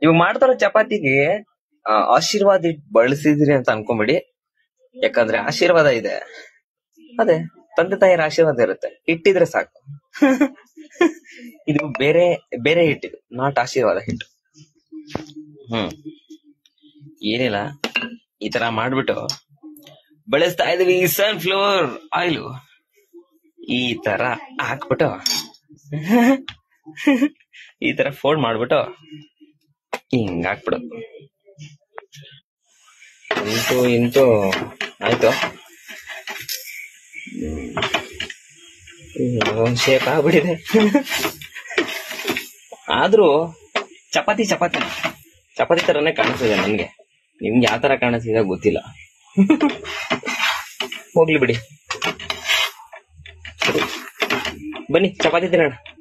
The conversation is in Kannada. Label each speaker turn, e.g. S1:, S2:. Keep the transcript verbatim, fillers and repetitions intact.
S1: ಇವಾಗ ಮಾಡ್ತಾರೋ ಚಪಾತಿಗೆ ಆ, ಆಶೀರ್ವಾದ ಹಿಟ್ ಬಳಸಿದ್ರಿ ಅಂತ ಅನ್ಕೊಂಬಿಡಿ. ಯಾಕಂದ್ರೆ ಆಶೀರ್ವಾದ ಇದೆ, ಅದೇ ತಂದೆ ತಾಯಿಯರ ಆಶೀರ್ವಾದ ಇರುತ್ತೆ, ಇಟ್ಟಿದ್ರೆ ಸಾಕು. ಇದು ಬೇರೆ ಬೇರೆ ಹಿಟ್ಟಿದು, ನಾಟ್ ಆಶೀರ್ವಾದ ಹಿಟ್ಟು. ಹ್ಮ್ ಏನಿಲ್ಲ, ಈ ತರ ಮಾಡ್ಬಿಟ್ಟು ಬಳಸ್ತಾ ಇದೀವಿ ಸನ್ಫ್ಲವರ್ ಆಯಿಲ್. ಈ ತರ ಹಾಕ್ಬಿಟ್ಟು ಈ ತರ ಫೋಲ್ಡ್ ಮಾಡ್ಬಿಟ್ಟು ಹಿಂಗ್ ಹಾಕ್ಬಿಡೋದು. ಇಂತೂ ಇಂತೂ ಆಯ್ತು, ಶೇಪ್ ಆಗ್ಬಿಟ್ಟಿದೆ. ಆದ್ರೂ ಚಪಾತಿ ಚಪಾತಿ ಚಪಾತಿ ತರನೇ ಕಾಣಿಸ್ತಿದೆ ನನ್ಗೆ. ನಿಮ್ಗೆ ಯಾವ ತರ ಕಾಣಿಸ್ತಿದೆ ಗೊತ್ತಿಲ್ಲ. ಹೋಗ್ಲಿ ಬಿಡಿ, ಬನ್ನಿ ಚಪಾತಿ ತಿನ್ನೋಣ.